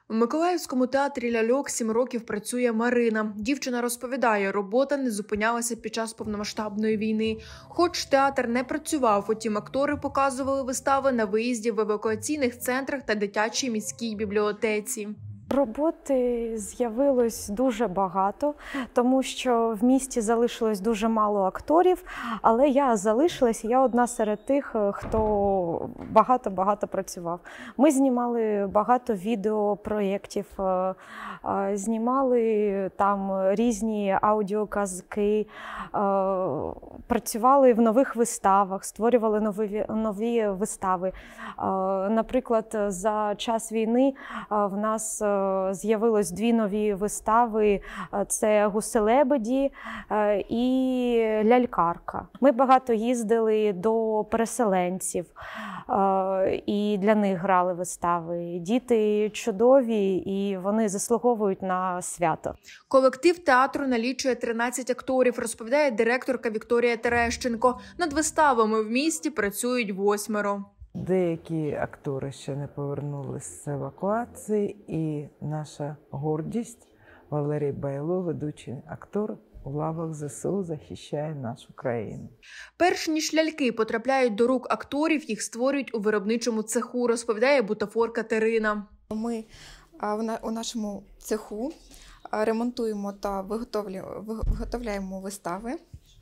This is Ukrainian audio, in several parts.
У Миколаївському театрі ляльок 7 років працює Марина. Дівчина розповідає, робота не зупинялася під час повномасштабної війни. Хоч театр не працював, утім актори показували вистави на виїзді в евакуаційних центрах та дитячій міській бібліотеці. Роботи з'явилось дуже багато, тому що в місті залишилось дуже мало акторів, але я залишилась, я одна серед тих, хто багато працював. Ми знімали багато відеопроєктів, знімали там різні аудіоказки, працювали в нових виставах, створювали нові вистави. Наприклад, за час війни в нас з'явилось 2 нові вистави – це «Гуси-лебеді» і «Лялькарка». Ми багато їздили до переселенців і для них грали вистави. Діти чудові і вони заслуговують на свято. Колектив театру налічує 13 акторів, розповідає директорка Вікторія Терещенко. Над виставами в місті працюють 8. Деякі актори ще не повернулися з евакуації, і наша гордість Валерій Байло, ведучий актор, у лавах ЗСУ захищає нашу країну. Перш ніж ляльки потрапляють до рук акторів, їх створюють у виробничому цеху, розповідає бутафор Катерина. Ми у нашому цеху ремонтуємо та виготовляємо вистави.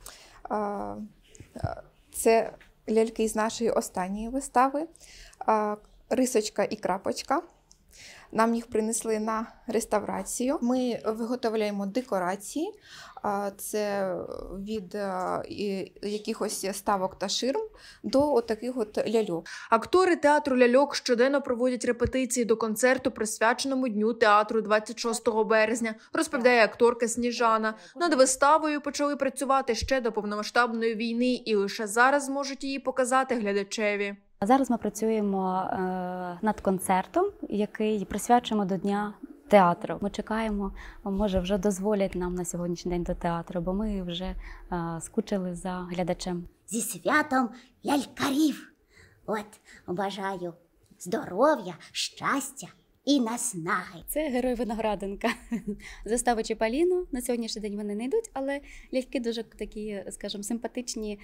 Це ляльки з нашої останньої вистави «Рисочка і крапочка». Нам їх принесли на реставрацію. Ми виготовляємо декорації, це від якихось ставок та ширм до таких от ляльок. Актори театру ляльок щоденно проводять репетиції до концерту, присвяченому Дню театру 26 березня, розповідає акторка Сніжана. Над виставою почали працювати ще до повномасштабної війни і лише зараз зможуть її показати глядачеві. Зараз ми працюємо над концертом, який присвячуємо до Дня театру. Ми чекаємо, може вже дозволять нам на сьогоднішній день до театру, бо ми вже скучили за глядачем. Зі святом лялькарів! От, бажаю здоров'я, щастя і наснаги. Це герой Винограденка. Застави Чіпаліно. На сьогоднішній день вони не йдуть, але ляльки дуже такі, скажімо, симпатичні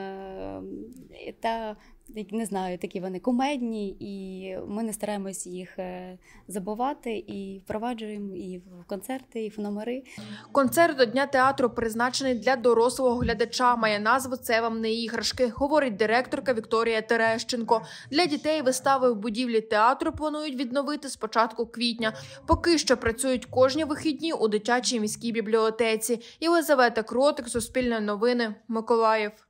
та, не знаю, такі вони кумедні, і ми не стараємось їх забувати і впроваджуємо і в концерти, і в номери. Концерт до Дня театру призначений для дорослого глядача. Має назву «Це вам не іграшки», говорить директорка Вікторія Терещенко. Для дітей вистави в будівлі театру планують відновити з початку квітня. Поки що працюють кожні вихідні у дитячій міській бібліотеці. Єлизавета Кротик, Суспільне новини, Миколаїв.